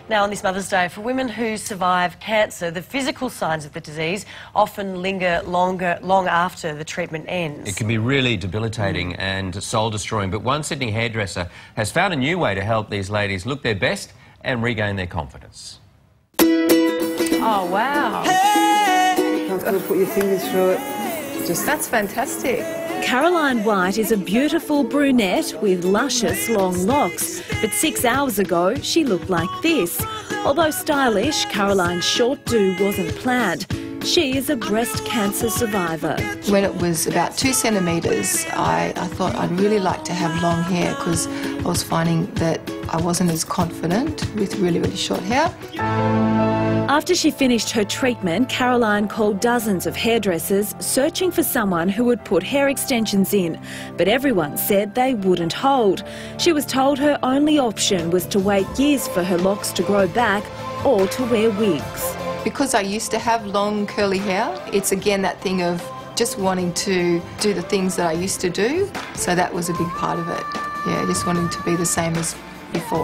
Now, on this Mother's Day, for women who survive cancer, the physical signs of the disease often linger long after the treatment ends. It can be really debilitating and soul-destroying, but one Sydney hairdresser has found a new way to help these ladies look their best and regain their confidence. Oh, wow. Hey! Comfortable, put your fingers through it. That's fantastic. Caroline White is a beautiful brunette with luscious long locks, but 6 hours ago she looked like this. Although stylish, Caroline's short do wasn't planned. She is a breast cancer survivor. When it was about 2 centimetres, I thought I'd really like to have long hair because I was finding that I wasn't as confident with really short hair. After she finished her treatment, Caroline called dozens of hairdressers searching for someone who would put hair extensions in, but everyone said they wouldn't hold. She was told her only option was to wait years for her locks to grow back or to wear wigs. Because I used to have long curly hair, it's again that thing of just wanting to do the things that I used to do, so that was a big part of it. Yeah, just wanting to be the same as before.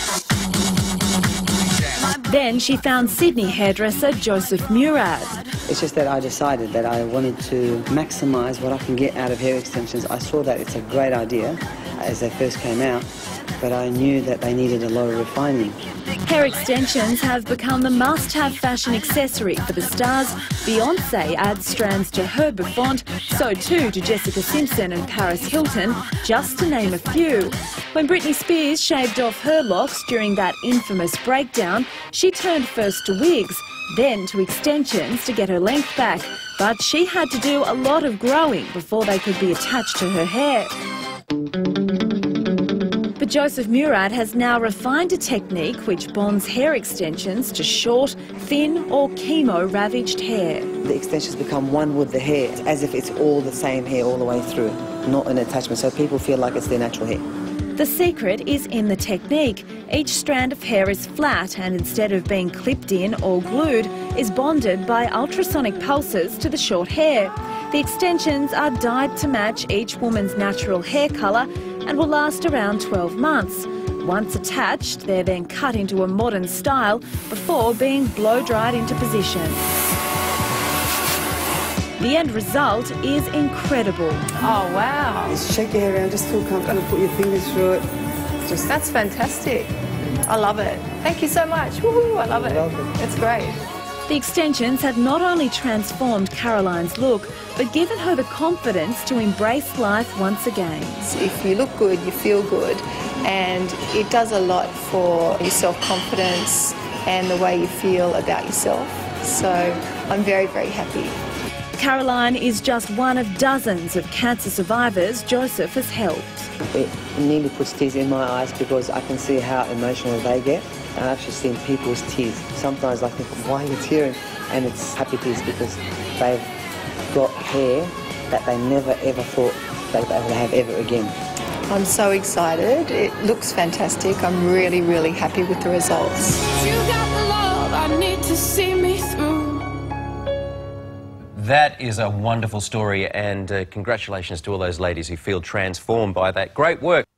Then she found Sydney hairdresser Joseph Murad. It's just that I decided that I wanted to maximise what I can get out of hair extensions. I saw that it's a great idea as they first came out, but I knew that they needed a lot of refining. Hair extensions have become the must-have fashion accessory for the stars. Beyoncé adds strands to her bouffant, so too do Jessica Simpson and Paris Hilton, just to name a few. When Britney Spears shaved off her locks during that infamous breakdown, she turned first to wigs, then to extensions to get her length back. But she had to do a lot of growing before they could be attached to her hair. But Joseph Murad has now refined a technique which bonds hair extensions to short, thin or chemo-ravaged hair. The extensions become one with the hair, as if it's all the same hair all the way through, not an attachment, so people feel like it's their natural hair. The secret is in the technique. Each strand of hair is flat and instead of being clipped in or glued, is bonded by ultrasonic pulses to the short hair. The extensions are dyed to match each woman's natural hair colour and will last around 12 months. Once attached, they're then cut into a modern style before being blow-dried into position. The end result is incredible. Oh, wow. Just shake your hair around, just feel comfortable, put your fingers through it. That's fantastic. I love it. Thank you so much. Woohoo, I love it. It's great. The extensions have not only transformed Caroline's look, but given her the confidence to embrace life once again. If you look good, you feel good, and it does a lot for your self-confidence and the way you feel about yourself. So I'm very happy. Caroline is just one of dozens of cancer survivors Joseph has helped. It nearly puts tears in my eyes because I can see how emotional they get. I've actually seen people's tears. Sometimes I think, why are you tearing? And it's happy tears because they've got hair that they never ever thought they'd have ever again. I'm so excited. It looks fantastic. I'm really happy with the results. You got the love I need to see me through. That is a wonderful story, and congratulations to all those ladies who feel transformed by that. Great work.